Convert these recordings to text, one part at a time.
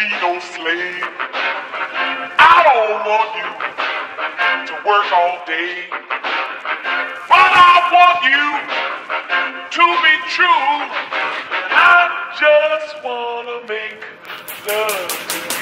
be no slave. I don't want you to work all day, but I want you to be true. I just wanna make love to you.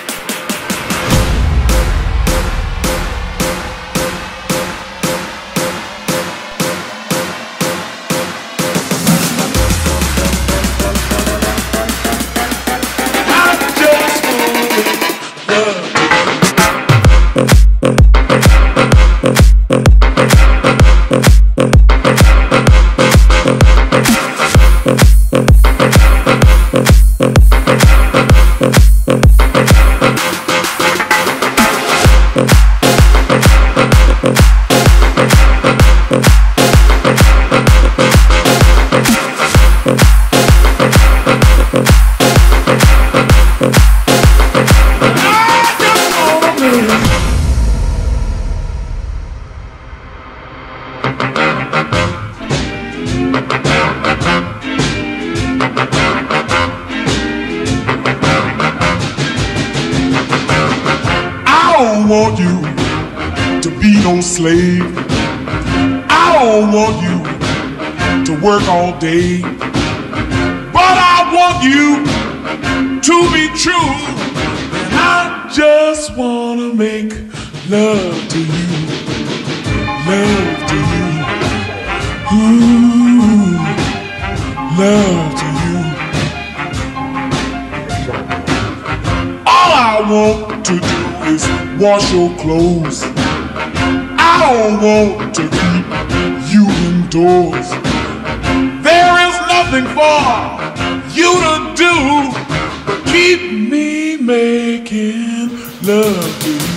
I don't want you to be no slave. I don't want you to work all day, but I want you to be true. And I just wanna make love to you, love to you, ooh, love to you. All I want to do is wash your clothes. I don't want to keep you indoors. There is nothing for you to do but keep me making love to you.